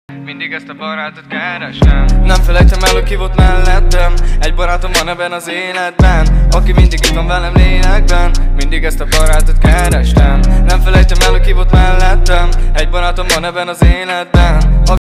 Mindig ezt a barátot kerestem. Nem felejtem el, hogy ki volt mellettem. Egy barátom van ebben az életben, aki mindig itt van velem lélekben. Mindig ezt a barátot kerestem. Nem felejtem el, hogy ki volt mellettem. Egy barátom van ebben az életben.